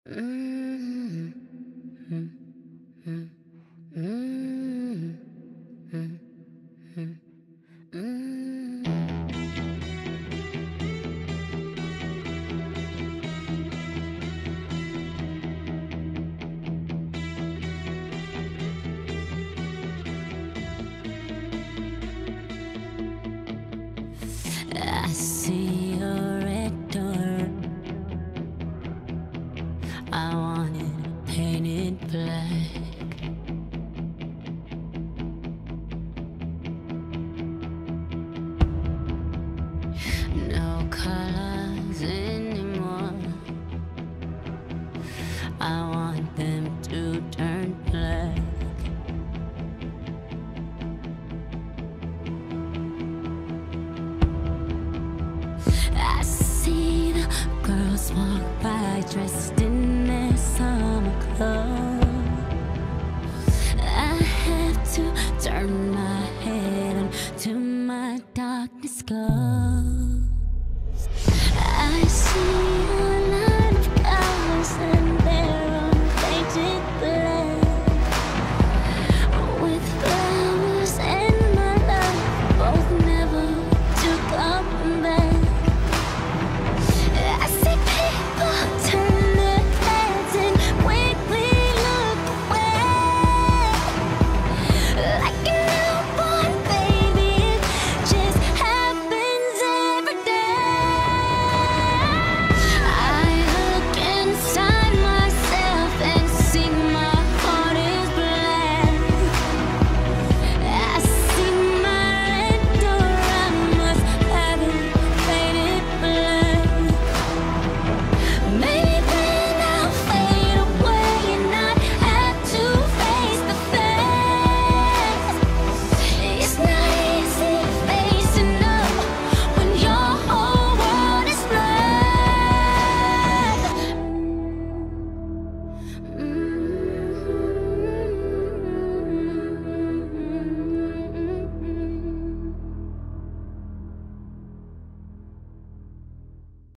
Mm-hmm. I see your red door. I want it painted black. No colors anymore. I want them to turn black. I see the girls walk by dressed in their summer clothes. I have to turn my head until my darkness goes.